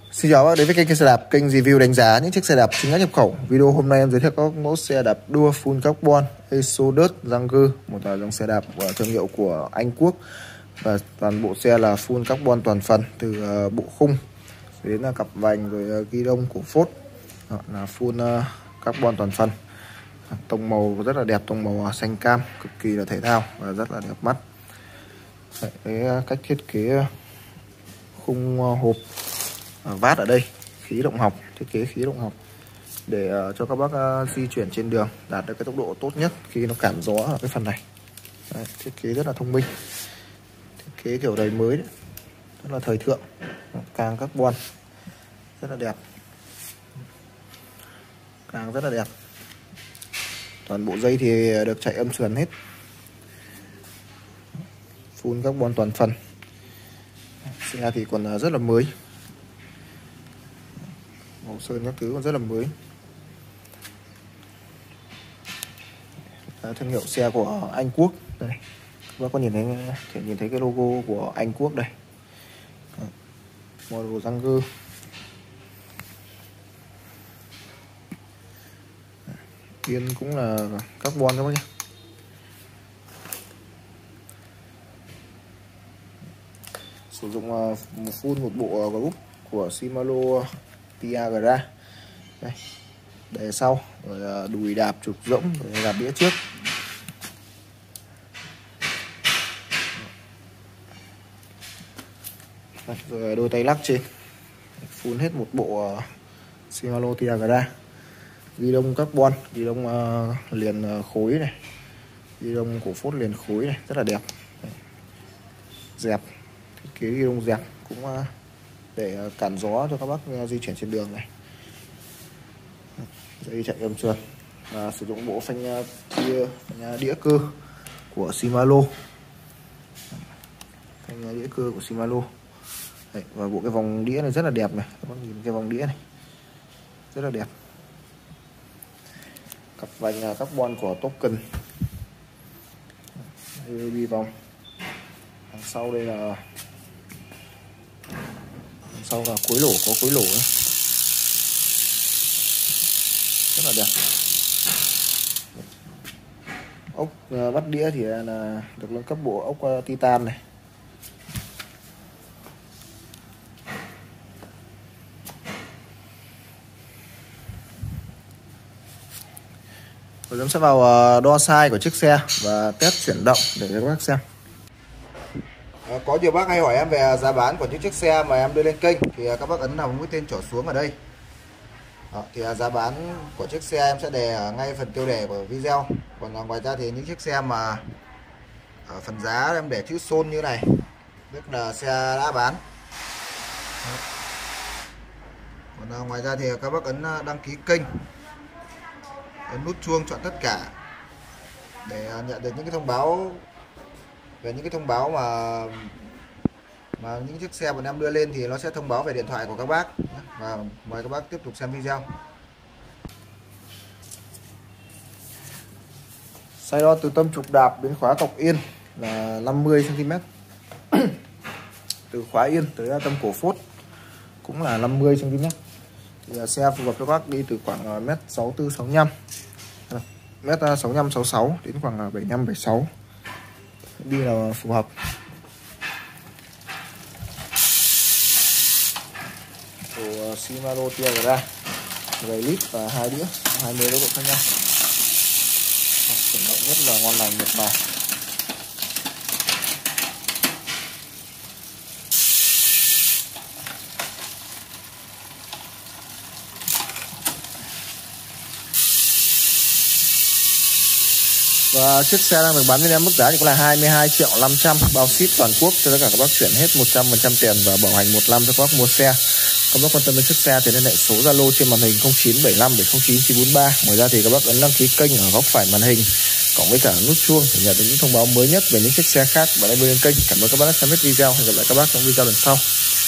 Xin chào các bạn đến với kênh xe đạp, kênh review đánh giá những chiếc xe đạp chính hãng nhập khẩu. Video hôm nay em giới thiệu các mẫu xe đạp đua full carbon Exodus Ranger, một dòng xe đạp thương hiệu của Anh Quốc, và toàn bộ xe là full carbon toàn phần, từ bộ khung đến cặp vành rồi ghi đông của phốt là full carbon toàn phần. Tông màu rất là đẹp, tông màu xanh cam, cực kỳ là thể thao và rất là đẹp mắt. Cái cách thiết kế khung hộp vát ở đây khí động học, thiết kế khí động học để cho các bác di chuyển trên đường đạt được cái tốc độ tốt nhất khi nó cản gió ở cái phần này. Đấy, thiết kế rất là thông minh, thiết kế kiểu đời mới đấy, rất là thời thượng, càng carbon rất là đẹp, càng rất là đẹp. Toàn bộ dây thì được chạy âm sườn hết, full carbon toàn phần. Xe thì còn rất là mới, màu sơn các thứ còn rất là mới. Thương hiệu xe của Anh Quốc đây, các bác có nhìn thấy cái logo của Anh Quốc đây, model Ranger. Yên cũng là carbon các bác nhé. Sử dụng một bộ group của Shimano Tiagra đây, đề sau, rồi đùi đạp trục rỗng, rồi đạp đĩa trước. Rồi đôi tay lắc trên, full hết một bộ Shimano Tiagra. Ghi đông carbon, ghi đông liền khối này, ghi đông cổ phốt liền khối này, rất là đẹp. Dẹp, thiết kế ghi đông dẹp cũng để cản gió cho các bác di chuyển trên đường này. Dây chạy âm sườn và sử dụng bộ phanh đĩa cơ của Shimano, phanh đĩa cơ của Shimano. Đấy, và bộ cái vòng đĩa này rất là đẹp này, các bác nhìn cái vòng đĩa này rất là đẹp. Cặp vành carbon của Token, bi vòng. Đằng sau đây là cuối lỗ, có cuối lỗ ấy. Rất là đẹp. Ốc bắt đĩa thì là được nâng cấp bộ ốc titan này. Rồi chúng sẽ vào đo size của chiếc xe và test chuyển động để cho các bác xem. Có nhiều bác hay hỏi em về giá bán của những chiếc xe mà em đưa lên kênh thì các bác ấn vào mũi tên trỏ xuống ở đây. Thì giá bán của chiếc xe em sẽ đề ở ngay phần tiêu đề của video. Còn ngoài ra thì những chiếc xe mà ở phần giá em để chữ xôn như này, tức là xe đã bán. Còn ngoài ra thì các bác ấn đăng ký kênh, ấn nút chuông chọn tất cả để nhận được những cái thông báo về những cái thông báo mà những chiếc xe bọn em đưa lên thì nó sẽ thông báo về điện thoại của các bác. Và mời các bác tiếp tục xem video. Size đo từ tâm trục đạp đến khóa cọc yên là 50 cm. Từ khóa yên tới tâm cổ phốt cũng là 50 cm. Thì xe phù hợp cho các bác đi từ khoảng m64 65, m65 66 đến khoảng 75 76. Đi là phù hợp. Của Shimano Tiagra 10 lít và 2 đĩa 20 tốc độ khác nhau. Chuyển động rất là ngon lành, mượt mà. Và chiếc xe đang được bán với em mức giá thì có là 22.500.000 bao ship toàn quốc cho tất cả các bác chuyển hết 100% tiền và bảo hành 1 năm cho các bác mua xe. Các bác quan tâm đến chiếc xe thì liên hệ số Zalo trên màn hình 0975 709 943. Ngoài ra thì các bác ấn đăng ký kênh ở góc phải màn hình cộng với cả nút chuông để nhận được những thông báo mới nhất về những chiếc xe khác bạn hãy bên kênh. Cảm ơn các bác đã xem hết video. Hẹn gặp lại các bác trong video lần sau.